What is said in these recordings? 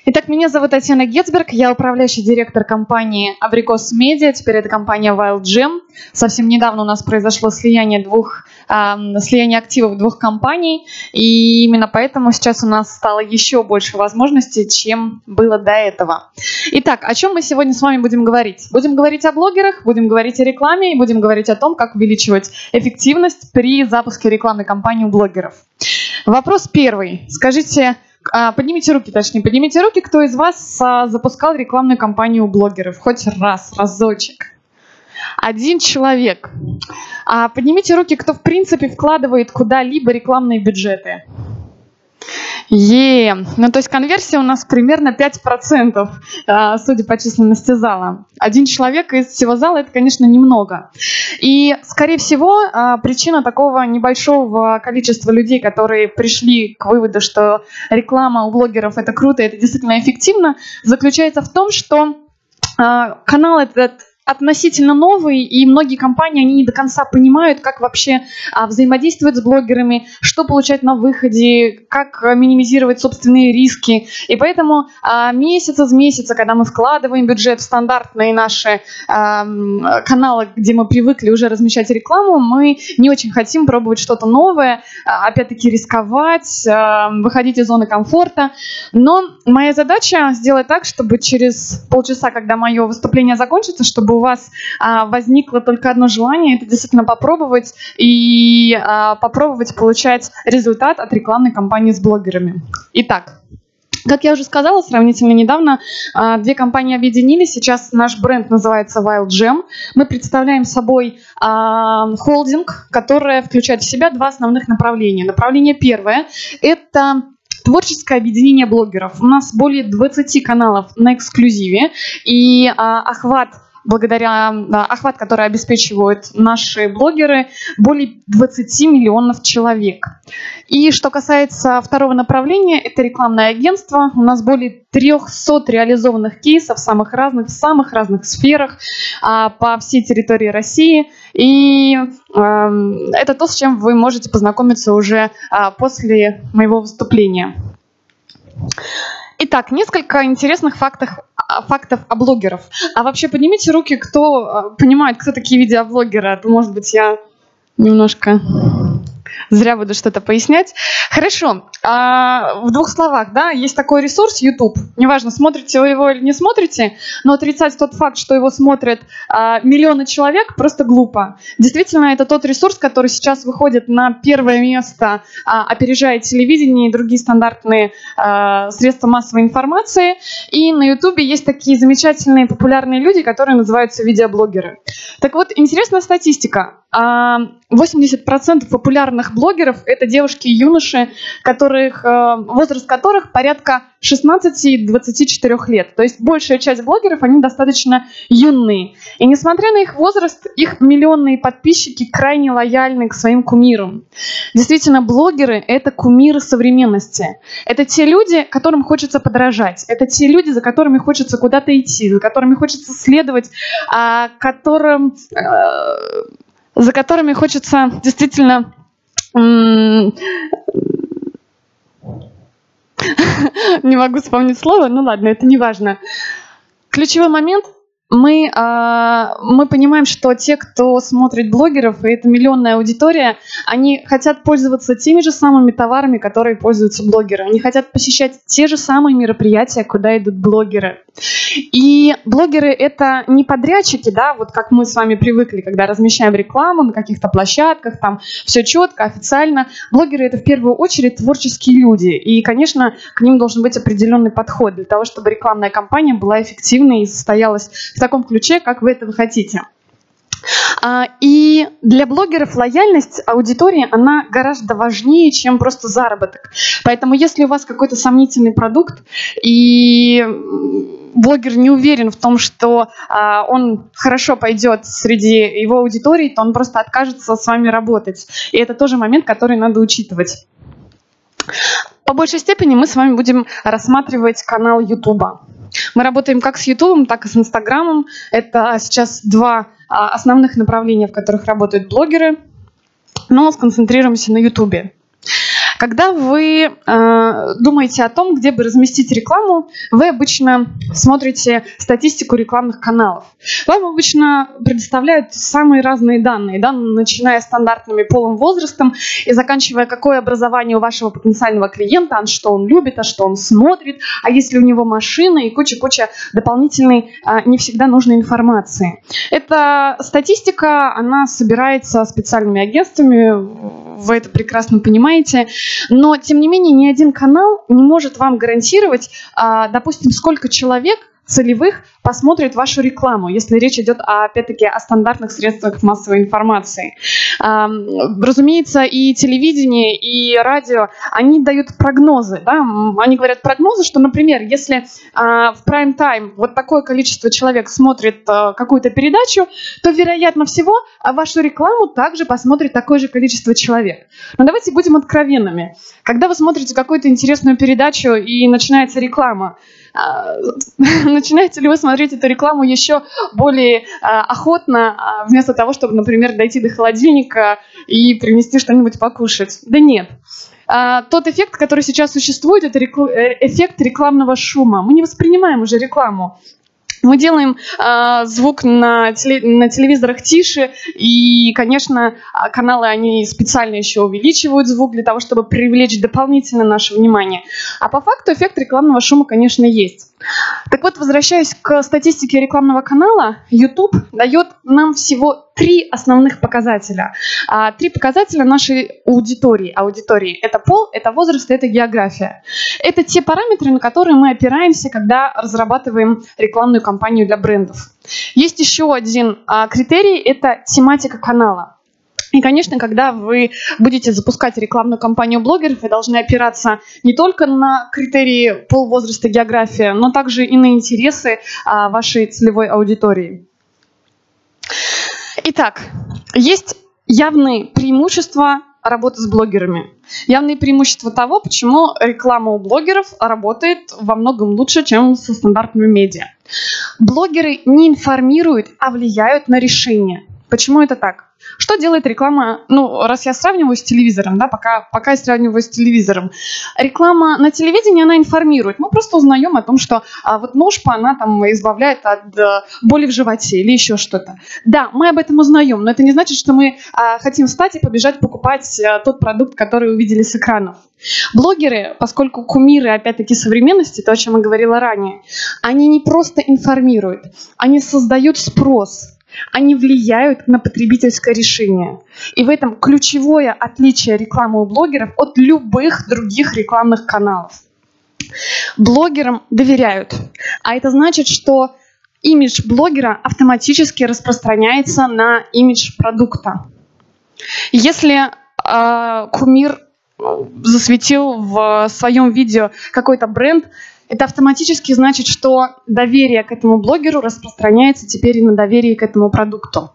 Итак, меня зовут Татьяна Гетцберг, я управляющий директор компании Abrikos Media, теперь это компания Wild Gem. Совсем недавно у нас произошло слияние активов двух компаний, и именно поэтому сейчас у нас стало еще больше возможностей, чем было до этого. Итак, о чем мы сегодня с вами будем говорить? Будем говорить о блогерах, будем говорить о рекламе и будем говорить о том, как увеличивать эффективность при запуске рекламной кампании у блогеров. Вопрос первый. Скажите... Поднимите руки, кто из вас запускал рекламную кампанию у блогеров? Хоть разочек. Один человек. Поднимите руки, кто в принципе вкладывает куда-либо рекламные бюджеты. Ну, то есть конверсия у нас примерно 5%, судя по численности зала. Один человек из всего зала — это, конечно, немного. И, скорее всего, причина такого небольшого количества людей, которые пришли к выводу, что реклама у блогеров — это круто, это действительно эффективно, заключается в том, что канал этот относительно новый, и многие компании, они не до конца понимают, как вообще взаимодействовать с блогерами, что получать на выходе, как минимизировать собственные риски. И поэтому месяц из месяца, когда мы вкладываем бюджет в стандартные наши каналы, где мы привыкли уже размещать рекламу, мы не очень хотим пробовать что-то новое, опять-таки рисковать, выходить из зоны комфорта. Но моя задача сделать так, чтобы через полчаса, когда мое выступление закончится, чтобы у вас возникло только одно желание — это действительно попробовать и попробовать получать результат от рекламной кампании с блогерами. Итак, как я уже сказала, сравнительно недавно две компании объединились. Сейчас наш бренд называется Wild Gem. Мы представляем собой холдинг, который включает в себя два основных направления. Направление первое — это творческое объединение блогеров. У нас более 20 каналов на эксклюзиве, и охват, который обеспечивают наши блогеры, более 20 миллионов человек. И что касается второго направления, это рекламное агентство. У нас более 300 реализованных кейсов в самых разных сферах по всей территории России. И это то, с чем вы можете познакомиться уже после моего выступления. Итак, несколько интересных фактов о блогерах. А вообще поднимите руки, кто понимает, кто такие видеоблогеры. А то, может быть, я немножко зря буду что-то пояснять. Хорошо. В двух словах, да, есть такой ресурс YouTube. Неважно, смотрите вы его или не смотрите, но отрицать тот факт, что его смотрят миллионы человек, просто глупо. Действительно, это тот ресурс, который сейчас выходит на первое место, опережая телевидение и другие стандартные средства массовой информации. И на YouTube есть такие замечательные популярные люди, которые называются видеоблогеры. Так вот, интересная статистика. 80% популярных блогеров — это девушки и юноши, возраст которых порядка 16-24 лет. То есть большая часть блогеров, они достаточно юные. И несмотря на их возраст, их миллионные подписчики крайне лояльны к своим кумирам. Действительно, блогеры — это кумиры современности. Это те люди, которым хочется подражать. Это те люди, за которыми хочется куда-то идти, за которыми хочется следовать, за которыми хочется действительно... Не могу вспомнить слово, ну ладно, это не важно. Ключевой момент. Мы понимаем, что те, кто смотрит блогеров, и это миллионная аудитория, они хотят пользоваться теми же самыми товарами, которые пользуются блогеры. Они хотят посещать те же самые мероприятия, куда идут блогеры. И блогеры — это не подрядчики, да, вот как мы с вами привыкли, когда размещаем рекламу на каких-то площадках, там все четко, официально. Блогеры — это в первую очередь творческие люди. И, конечно, к ним должен быть определенный подход для того, чтобы рекламная кампания была эффективной и состоялась в таком ключе, как вы этого хотите. И для блогеров лояльность аудитории, она гораздо важнее, чем просто заработок. Поэтому если у вас какой-то сомнительный продукт, и блогер не уверен в том, что он хорошо пойдет среди его аудитории, то он просто откажется с вами работать. И это тоже момент, который надо учитывать. По большей степени мы с вами будем рассматривать канал YouTube. Мы работаем как с YouTube, так и с Instagram. Это сейчас два основных направления, в которых работают блогеры, но сконцентрируемся на YouTube. Когда вы думаете о том, где бы разместить рекламу, вы обычно смотрите статистику рекламных каналов. Вам обычно предоставляют самые разные данные, да, начиная с стандартными полом, возрастом и заканчивая, какое образование у вашего потенциального клиента, что он любит, а что он смотрит, а если у него машина и куча-куча дополнительной, не всегда нужной информации. Эта статистика, она собирается специальными агентствами, вы это прекрасно понимаете, но, тем не менее, ни один канал не может вам гарантировать, допустим, сколько человек целевых посмотрит вашу рекламу, если речь идет, опять-таки, о стандартных средствах массовой информации. Разумеется, и телевидение, и радио, они дают прогнозы. Да? Они говорят прогнозы, что, например, если в прайм-тайм вот такое количество человек смотрит какую-то передачу, то, вероятно всего, вашу рекламу также посмотрит такое же количество человек. Но давайте будем откровенными. Когда вы смотрите какую-то интересную передачу и начинается реклама, начинаете ли вы смотреть эту рекламу еще более охотно, вместо того, чтобы, например, дойти до холодильника и принести что-нибудь покушать? Да нет. Тот эффект, который сейчас существует, это эффект рекламного шума. Мы не воспринимаем уже рекламу. Мы делаем звук на телевизорах тише, и, конечно, каналы, они специально еще увеличивают звук для того, чтобы привлечь дополнительно наше внимание. А по факту эффект рекламного шума, конечно, есть. Так вот, возвращаясь к статистике рекламного канала, YouTube дает нам всего 3 основных показателя. 3 показателя нашей аудитории. Это пол, это возраст, это география. Это те параметры, на которые мы опираемся, когда разрабатываем рекламную кампанию для брендов. Есть еще один критерий, это тематика канала. И, конечно, когда вы будете запускать рекламную кампанию блогеров, вы должны опираться не только на критерии пол, возраст и география, но также и на интересы вашей целевой аудитории. Итак, есть явные преимущества работы с блогерами. Явные преимущества того, почему реклама у блогеров работает во многом лучше, чем со стандартными медиа. Блогеры не информируют, а влияют на решение. Почему это так? Что делает реклама, раз я сравниваю с телевизором, да, пока я сравниваю с телевизором. Реклама на телевидении, она информирует. Мы просто узнаем о том, что вот ножпа, она там избавляет от боли в животе или еще что-то. Да, мы об этом узнаем, но это не значит, что мы хотим встать и побежать покупать тот продукт, который увидели с экранов. Блогеры, поскольку кумиры, опять-таки, современности, то, о чем я говорила ранее, они не просто информируют, они создают спрос. Они влияют на потребительское решение. И в этом ключевое отличие рекламы у блогеров от любых других рекламных каналов. Блогерам доверяют. А это значит, что имидж блогера автоматически распространяется на имидж продукта. Если кумир засветил в своем видео какой-то бренд, это автоматически значит, что доверие к этому блогеру распространяется теперь и на доверие к этому продукту.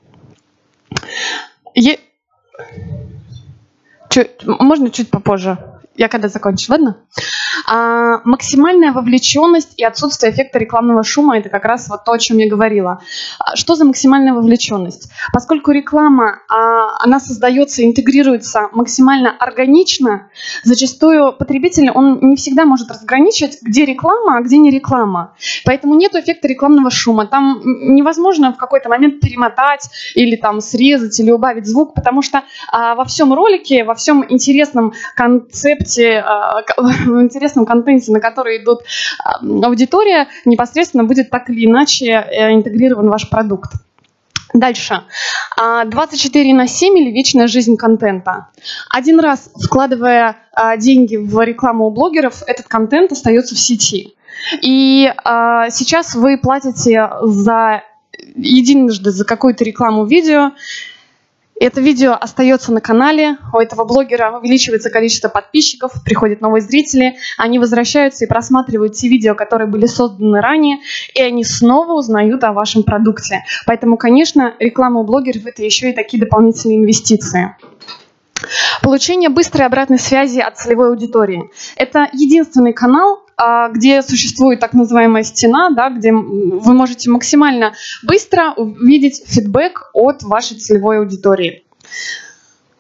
Можно чуть попозже? Я когда закончу, ладно? Максимальная вовлеченность и отсутствие эффекта рекламного шума – это как раз вот то, о чем я говорила. Что за максимальная вовлеченность? Поскольку реклама, она создается, интегрируется максимально органично, зачастую потребитель, он не всегда может разграничить, где реклама, а где не реклама. Поэтому нет эффекта рекламного шума. Там невозможно в какой-то момент перемотать или там срезать или убавить звук, потому что во всем ролике, во всем интересном концепте, интересном контенте, на который идут аудитория, непосредственно будет так или иначе интегрирован ваш продукт. Дальше. 24/7 или вечная жизнь контента. Один раз вкладывая деньги в рекламу у блогеров, этот контент остается в сети. И сейчас вы платите единожды за какую-то рекламу видео. Это видео остается на канале, у этого блогера увеличивается количество подписчиков, приходят новые зрители, они возвращаются и просматривают те видео, которые были созданы ранее, и они снова узнают о вашем продукте. Поэтому, конечно, реклама у блогеров – это еще и такие дополнительные инвестиции. Получение быстрой обратной связи от целевой аудитории. Это единственный канал, где существует так называемая стена, да, где вы можете максимально быстро увидеть фидбэк от вашей целевой аудитории.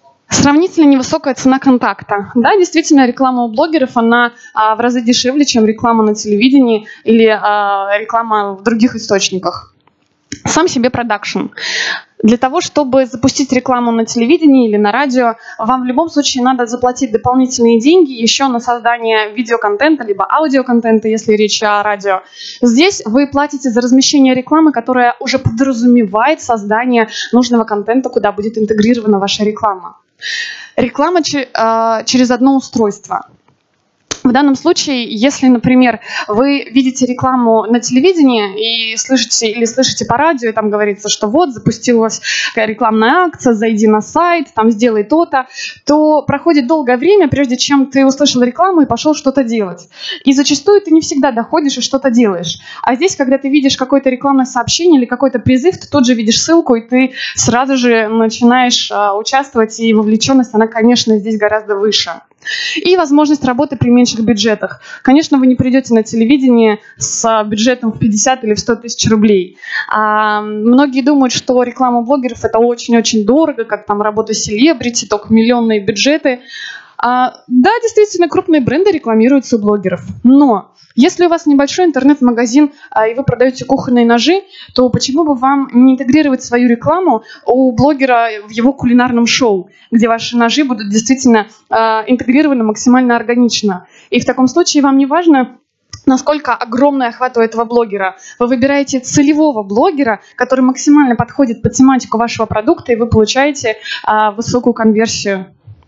Сравнительно невысокая цена контакта. Да, действительно, реклама у блогеров, она в разы дешевле, чем реклама на телевидении или реклама в других источниках. Сам себе продакшн. Для того, чтобы запустить рекламу на телевидении или на радио, вам в любом случае надо заплатить дополнительные деньги еще на создание видеоконтента, либо аудиоконтента, если речь о радио. Здесь вы платите за размещение рекламы, которая уже подразумевает создание нужного контента, куда будет интегрирована ваша реклама. Реклама через одно устройство. В данном случае, если, например, вы видите рекламу на телевидении и слышите по радио, и там говорится, что вот, запустилась рекламная акция, зайди на сайт, там сделай то-то, то проходит долгое время, прежде чем ты услышал рекламу и пошел что-то делать. И зачастую ты не всегда доходишь и что-то делаешь. А здесь, когда ты видишь какое-то рекламное сообщение или какой-то призыв, ты тут же видишь ссылку, и ты сразу же начинаешь участвовать, и вовлеченность, она, конечно, здесь гораздо выше. И возможность работы при меньших бюджетах. Конечно, вы не придете на телевидение с бюджетом в 50 или в 100 тысяч рублей. Многие думают, что реклама блогеров — это очень-очень дорого, как там работа селебрити, только миллионные бюджеты. Да, действительно, крупные бренды рекламируются у блогеров. Но если у вас небольшой интернет-магазин, и вы продаете кухонные ножи, то почему бы вам не интегрировать свою рекламу у блогера в его кулинарном шоу, где ваши ножи будут действительно интегрированы максимально органично. И в таком случае вам не важно, насколько огромный охват у этого блогера. Вы выбираете целевого блогера, который максимально подходит под тематику вашего продукта, и вы получаете высокую конверсию.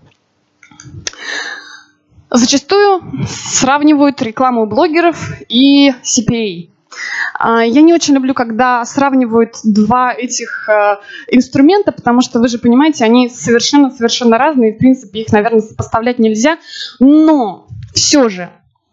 Зачастую сравнивают рекламу блогеров и CPA. Я не очень люблю, когда сравнивают два этих инструмента, потому что, вы же понимаете, они совершенно разные, в принципе, их, наверное, сопоставлять нельзя. Но все же,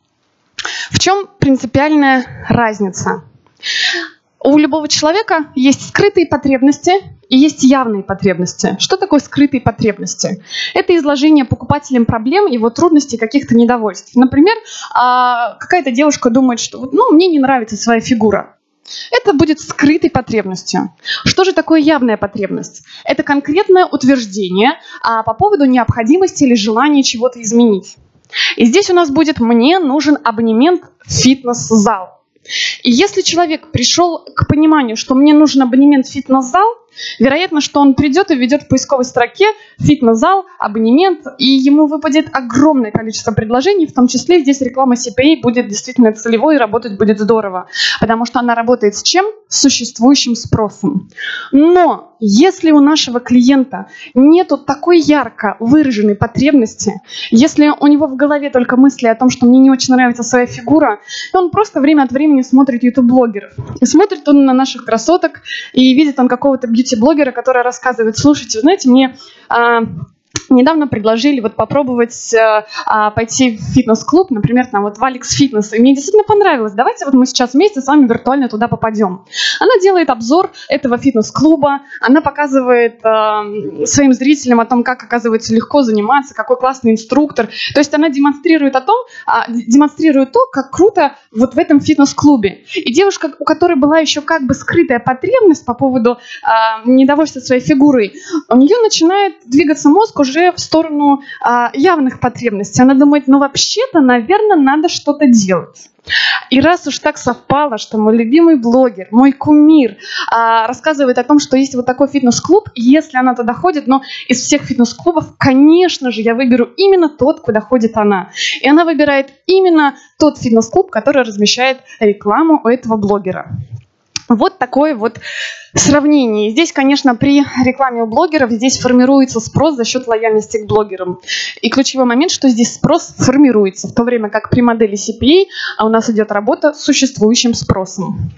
в чем принципиальная разница? У любого человека есть скрытые потребности и есть явные потребности. Что такое скрытые потребности? Это изложение покупателям проблем, его трудностей, каких-то недовольств. Например, какая-то девушка думает, что мне не нравится своя фигура. Это будет скрытой потребностью. Что же такое явная потребность? Это конкретное утверждение по поводу необходимости или желания чего-то изменить. И здесь у нас будет «мне нужен абонемент в фитнес-зал». И если человек пришел к пониманию, что мне нужен абонемент в фитнес-зал, вероятно, что он придет и введет в поисковой строке фитнес-зал, абонемент, и ему выпадет огромное количество предложений, в том числе здесь реклама CPA будет действительно целевой и работать будет здорово, потому что она работает с чем? С существующим спросом. Но если у нашего клиента нету такой ярко выраженной потребности, если у него в голове только мысли о том, что мне не очень нравится своя фигура, то он просто время от времени смотрит YouTube-блогеров. И смотрит он на наших красоток, и видит он какого-то бьюти-блогера, который рассказывает: слушайте, вы знаете, мне недавно предложили попробовать пойти в фитнес-клуб, например, в Alex Fitness, и мне действительно понравилось. Давайте мы сейчас вместе с вами виртуально туда попадем. Она делает обзор этого фитнес-клуба, она показывает своим зрителям о том, как, оказывается, легко заниматься, какой классный инструктор. То есть она демонстрирует то, как круто в этом фитнес-клубе. И девушка, у которой была еще как бы скрытая потребность по поводу недовольства своей фигурой, у нее начинает двигаться мозг уже в сторону явных потребностей. Она думает, вообще-то, наверное, надо что-то делать. И раз уж так совпало, что мой любимый блогер, мой кумир рассказывает о том, что есть такой фитнес-клуб, и если она туда ходит, из всех фитнес-клубов, конечно же, я выберу именно тот, куда ходит она. И она выбирает именно тот фитнес-клуб, который размещает рекламу у этого блогера. Вот такое сравнение. Здесь, конечно, при рекламе у блогеров здесь формируется спрос за счет лояльности к блогерам. И ключевой момент, что здесь спрос формируется, в то время как при модели CPA у нас идет работа с существующим спросом.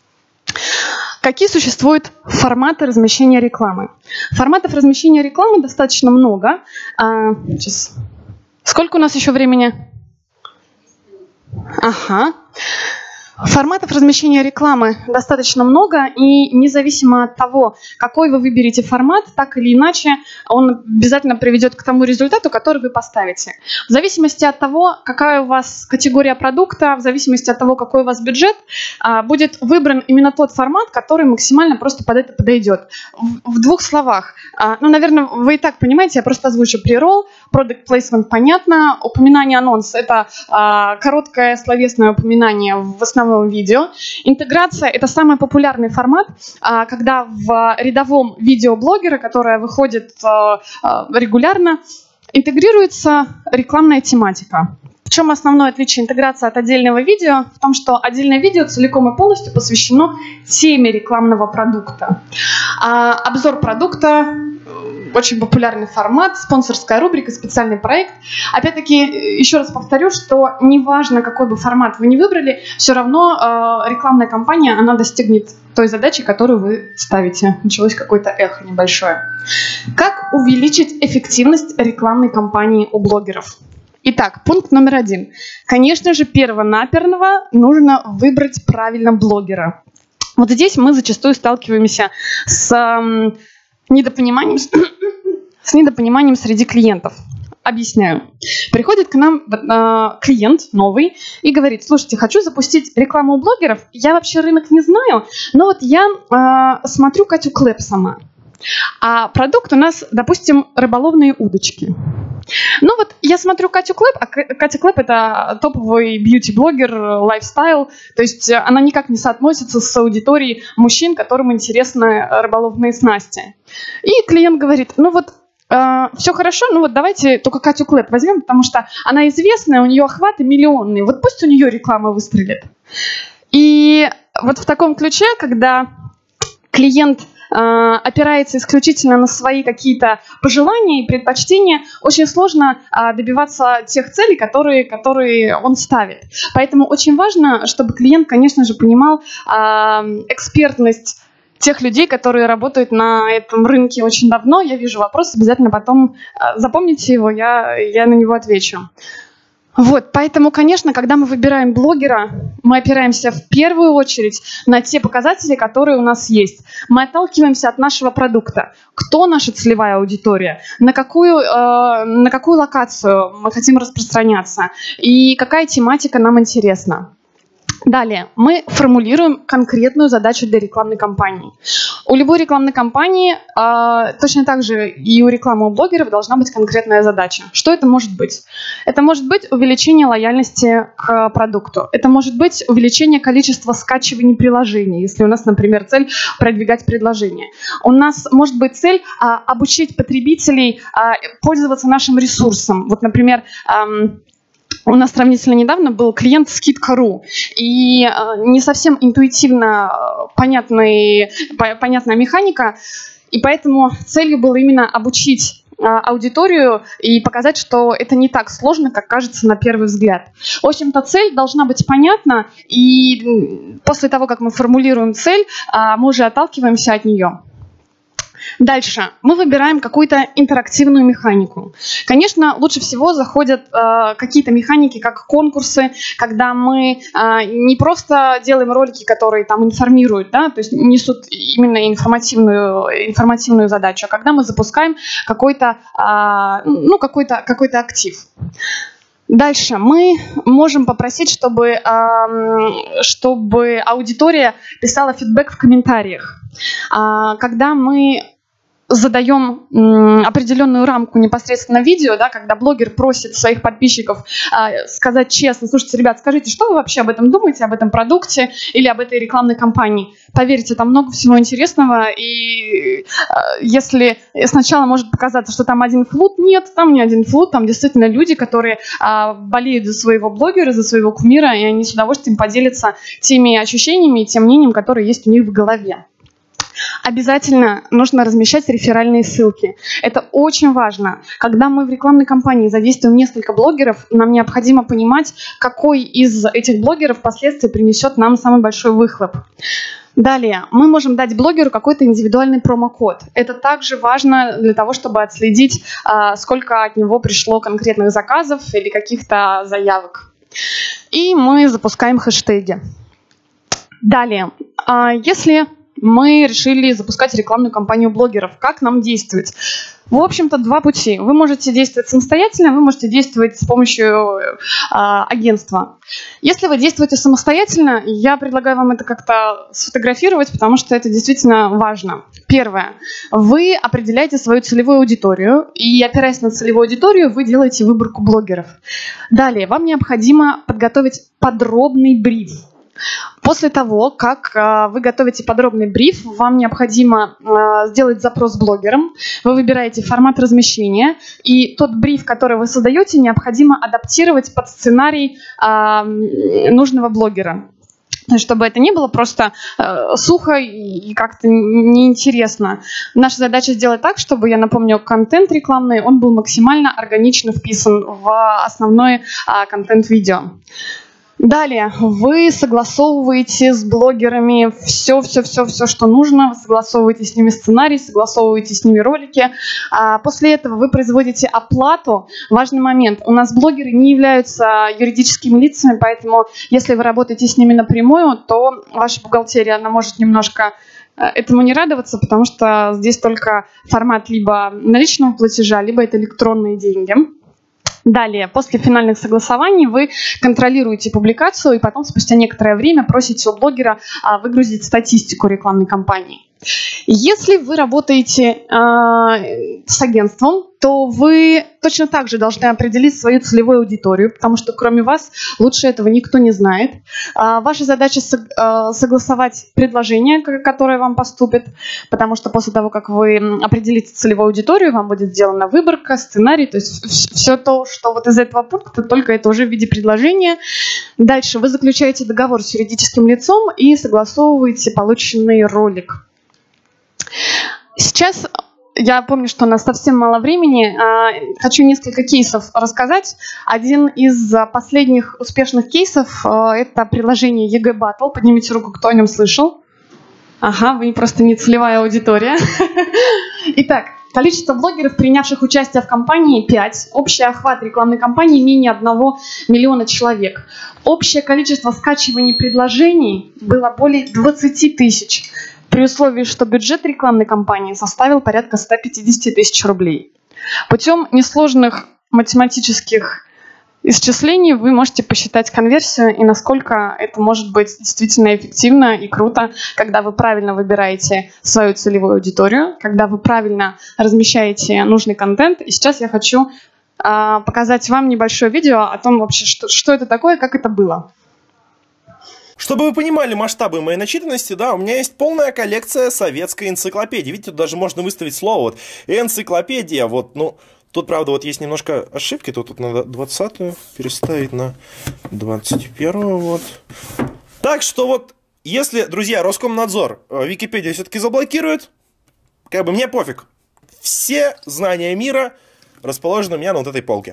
Какие существуют форматы размещения рекламы? Форматов размещения рекламы достаточно много. Сейчас. Сколько у нас еще времени? Ага. Форматов размещения рекламы достаточно много, и независимо от того, какой вы выберете формат, так или иначе он обязательно приведет к тому результату, который вы поставите. В зависимости от того, какая у вас категория продукта, в зависимости от того, какой у вас бюджет, будет выбран именно тот формат, который максимально просто под это подойдет. В двух словах. Ну, наверное, вы и так понимаете, я просто озвучу pre-roll, product placement понятно, упоминание анонс — это короткое словесное упоминание в основном видео. Интеграция — это самый популярный формат, когда в рядовом видео блогера, которое выходит регулярно, интегрируется рекламная тематика. В чем основное отличие интеграции от отдельного видео? В том, что отдельное видео целиком и полностью посвящено теме рекламного продукта. Обзор продукта — очень популярный формат, спонсорская рубрика, специальный проект. Опять-таки, еще раз повторю, что неважно, какой бы формат вы ни выбрали, все равно рекламная кампания, она достигнет той задачи, которую вы ставите. Началось какое-то эхо небольшое. Как увеличить эффективность рекламной кампании у блогеров? Итак, пункт номер 1. Конечно же, перво-наперво нужно выбрать правильно блогера. Вот здесь мы зачастую сталкиваемся с недопониманием среди клиентов. Объясняю. Приходит к нам клиент новый и говорит: слушайте, хочу запустить рекламу у блогеров, я вообще рынок не знаю, но вот я смотрю Катю Клэп сама. А продукт у нас, допустим, рыболовные удочки. Ну вот я смотрю Катю Клэп, а Катя Клэп — это топовый бьюти-блогер, лайфстайл, то есть она никак не соотносится с аудиторией мужчин, которым интересны рыболовные снасти. И клиент говорит: ну вот все хорошо, ну вот давайте только Катю Клэп возьмем, потому что она известная, у нее охваты миллионные, вот пусть у нее реклама выстрелит. И вот в таком ключе, когда клиент опирается исключительно на свои какие-то пожелания и предпочтения, очень сложно добиваться тех целей, которые он ставит. Поэтому очень важно, чтобы клиент, конечно же, понимал экспертность тех людей, которые работают на этом рынке очень давно. Я вижу вопрос, обязательно потом запомните его, я на него отвечу. Вот, поэтому, конечно, когда мы выбираем блогера, мы опираемся в первую очередь на те показатели, которые у нас есть. Мы отталкиваемся от нашего продукта. Кто наша целевая аудитория, на какую локацию мы хотим распространяться и какая тематика нам интересна. Далее, мы формулируем конкретную задачу для рекламной кампании. У любой рекламной кампании, точно так же и у рекламы у блогеров, должна быть конкретная задача. Что это может быть? Это может быть увеличение лояльности к продукту. Это может быть увеличение количества скачиваний приложений, если у нас, например, цель продвигать предложение. У нас может быть цель обучить потребителей пользоваться нашим ресурсом. Вот, например, у нас сравнительно недавно был клиент Skidka.ru, и не совсем интуитивно понятная механика, и поэтому целью было именно обучить аудиторию и показать, что это не так сложно, как кажется на первый взгляд. В общем-то, цель должна быть понятна, и после того, как мы формулируем цель, мы уже отталкиваемся от нее. Дальше мы выбираем какую-то интерактивную механику. Конечно, лучше всего заходят какие-то механики, как конкурсы, когда мы не просто делаем ролики, которые там информируют, да, то есть несут именно информативную задачу, а когда мы запускаем какой-то актив. Дальше мы можем попросить, чтобы аудитория писала фидбэк в комментариях. Когда мы задаем определенную рамку непосредственно видео, да, когда блогер просит своих подписчиков сказать честно: слушайте, ребят, скажите, что вы вообще об этом думаете, об этом продукте или об этой рекламной кампании. Поверьте, там много всего интересного, и если сначала может показаться, что там один флут, нет, там не один флут, там действительно люди, которые болеют за своего блогера, за своего кумира, и они с удовольствием поделятся теми ощущениями и тем мнением, которые есть у них в голове. Обязательно нужно размещать реферальные ссылки. Это очень важно. Когда мы в рекламной кампании задействуем несколько блогеров, нам необходимо понимать, какой из этих блогеров впоследствии принесет нам самый большой выхлоп. Далее, мы можем дать блогеру какой-то индивидуальный промокод. Это также важно для того, чтобы отследить, сколько от него пришло конкретных заказов или каких-то заявок. И мы запускаем хэштеги. Далее, если мы решили запускать рекламную кампанию блогеров, как нам действовать? В общем-то, два пути. Вы можете действовать самостоятельно, вы можете действовать с помощью агентства. Если вы действуете самостоятельно, я предлагаю вам это как-то сфотографировать, потому что это действительно важно. Первое. Вы определяете свою целевую аудиторию, и опираясь на целевую аудиторию, вы делаете выборку блогеров. Далее, вам необходимо подготовить подробный бриф. После того, как вы готовите подробный бриф, вам необходимо сделать запрос блогерам, вы выбираете формат размещения, и тот бриф, который вы создаете, необходимо адаптировать под сценарий нужного блогера. Чтобы это не было просто сухо и как-то неинтересно. Наша задача сделать так, чтобы, я напомню, контент рекламный, он был максимально органично вписан в основной контент видео. Далее, вы согласовываете с блогерами все, что нужно, вы согласовываете с ними сценарий, согласовываете с ними ролики. После этого вы производите оплату. Важный момент, у нас блогеры не являются юридическими лицами, поэтому если вы работаете с ними напрямую, то ваша бухгалтерия, она может немножко этому не радоваться, потому что здесь только формат либо наличного платежа, либо это электронные деньги. Далее, после финальных согласований вы контролируете публикацию и потом спустя некоторое время просите у блогера выгрузить статистику рекламной кампании. Если вы работаете с агентством, то вы точно так же должны определить свою целевую аудиторию, потому что кроме вас лучше этого никто не знает. Ваша задача согласовать предложение, которое вам поступит, потому что после того, как вы определите целевую аудиторию, вам будет сделана выборка, сценарий, то есть все то, что вот из этого пункта, только это уже в виде предложения. Дальше вы заключаете договор с юридическим лицом и согласовываете полученный ролик. Сейчас я помню, что у нас совсем мало времени. Хочу несколько кейсов рассказать. Один из последних успешных кейсов – это приложение ЕГЭ Battle. Поднимите руку, кто о нем слышал. Ага, вы просто не целевая аудитория. Итак, количество блогеров, принявших участие в кампании, 5. Общий охват рекламной кампании менее 1 миллиона человек. Общее количество скачиваний предложений было более 20 тысяч. При условии, что бюджет рекламной кампании составил порядка 150 тысяч рублей. Путем несложных математических исчислений вы можете посчитать конверсию и насколько это может быть действительно эффективно и круто, когда вы правильно выбираете свою целевую аудиторию, когда вы правильно размещаете нужный контент. И сейчас я хочу показать вам небольшое видео о том вообще, что это такое, как это было. Чтобы вы понимали масштабы моей начитанности, да, у меня есть полная коллекция советской энциклопедии. Видите, тут даже можно выставить слово вот энциклопедия. Вот, ну, тут, правда, вот есть немножко ошибки. Тут надо 20-ю переставить на 21-ю, вот. Так что вот, если, друзья, Роскомнадзор Википедию все-таки заблокирует, как бы мне пофиг. Все знания мира расположены у меня на вот этой полке.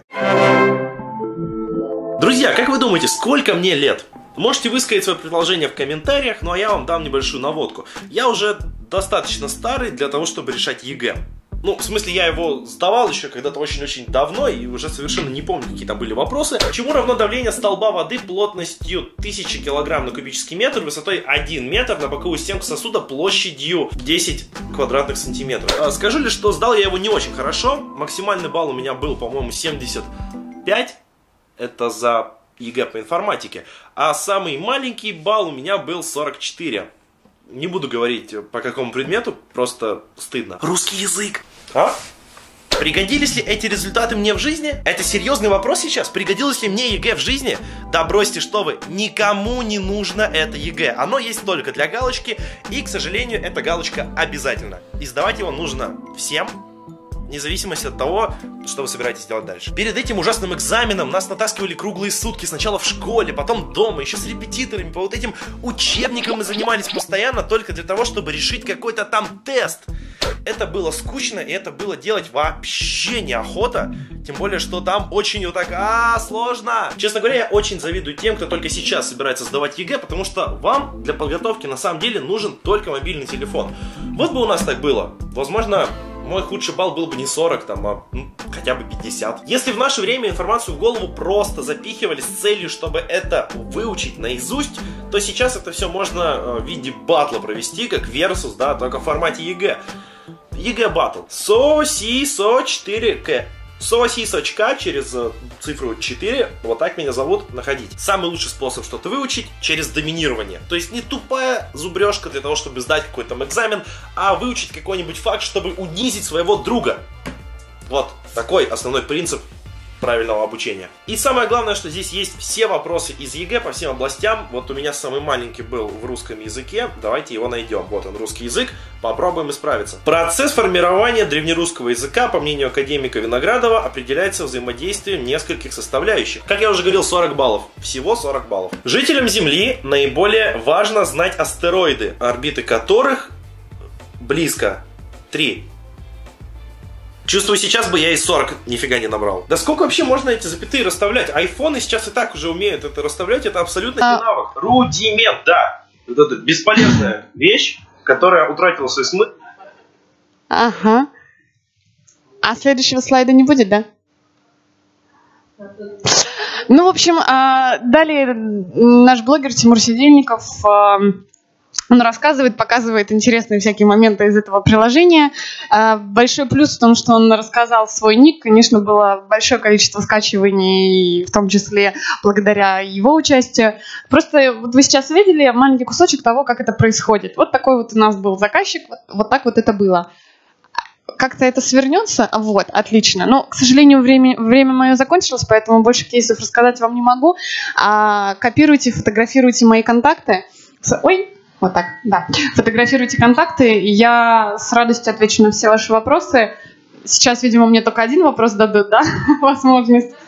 Друзья, как вы думаете, сколько мне лет? Можете высказать свое предложение в комментариях, ну а я вам дам небольшую наводку. Я уже достаточно старый для того, чтобы решать ЕГЭ. Ну, в смысле, я его сдавал еще когда-то очень-очень давно и уже совершенно не помню, какие там были вопросы. Чему равно давление столба воды плотностью 1000 кг на кубический метр, высотой 1 метр на боковую стенку сосуда площадью 10 квадратных сантиметров. Скажу лишь, что сдал я его не очень хорошо. Максимальный балл у меня был, по-моему, 75. Это за ЕГЭ по информатике. А самый маленький балл у меня был 44. Не буду говорить по какому предмету, просто стыдно. Русский язык. А? Пригодились ли эти результаты мне в жизни? Это серьезный вопрос сейчас? Пригодилось ли мне ЕГЭ в жизни? Да бросьте, что вы. Никому не нужно это ЕГЭ. Оно есть только для галочки. И, к сожалению, эта галочка обязательна. И сдавать его нужно всем, вне зависимости от того, что вы собираетесь делать дальше. Перед этим ужасным экзаменом нас натаскивали круглые сутки. Сначала в школе, потом дома, еще с репетиторами. По вот этим учебникам мы занимались постоянно только для того, чтобы решить какой-то там тест. Это было скучно, и это было делать вообще неохота. Тем более, что там очень вот так, сложно. Честно говоря, я очень завидую тем, кто только сейчас собирается сдавать ЕГЭ, потому что вам для подготовки на самом деле нужен только мобильный телефон. Вот бы у нас так было. Возможно, мой худший балл был бы не 40, там, а хотя бы 50. Если в наше время информацию в голову просто запихивали с целью, чтобы это выучить наизусть, то сейчас это все можно в виде батла провести, как Versus, да, только в формате ЕГЭ. ЕГЭ батл. СО4К. СО-К через цифру 4, вот так меня зовут, находить. Самый лучший способ что-то выучить через доминирование. То есть не тупая зубрежка для того, чтобы сдать какой-то там экзамен, а выучить какой-нибудь факт, чтобы унизить своего друга. Вот такой основной принцип правильного обучения. И самое главное, что здесь есть все вопросы из ЕГЭ по всем областям. Вот у меня самый маленький был в русском языке. Давайте его найдем. Вот он, русский язык. Попробуем исправиться. Процесс формирования древнерусского языка, по мнению академика Виноградова, определяется взаимодействием нескольких составляющих. Как я уже говорил, 40 баллов. Всего 40 баллов. Жителям Земли наиболее важно знать астероиды, орбиты которых близко 3. Чувствую, сейчас бы я и 40 нифига не набрал. Да сколько вообще можно эти запятые расставлять? Айфоны сейчас и так уже умеют это расставлять, это абсолютно не навык. Рудимент, да. Вот это бесполезная вещь, которая утратила свой смысл. Ага. А следующего слайда не будет, да? Ну, в общем, далее наш блогер Тимур Сидельников... Он рассказывает, показывает интересные всякие моменты из этого приложения. Большой плюс в том, что он рассказал свой ник. Конечно, было большое количество скачиваний, в том числе благодаря его участию. Просто вот вы сейчас видели маленький кусочек того, как это происходит. Вот такой вот у нас был заказчик, вот так вот это было. Как-то это свернется? Вот, отлично. Но, к сожалению, время мое закончилось, поэтому больше кейсов рассказать вам не могу. Копируйте, фотографируйте мои контакты. Ой! Вот так, да. Фотографируйте контакты, и я с радостью отвечу на все ваши вопросы. Сейчас, видимо, мне только один вопрос дадут, да, возможность.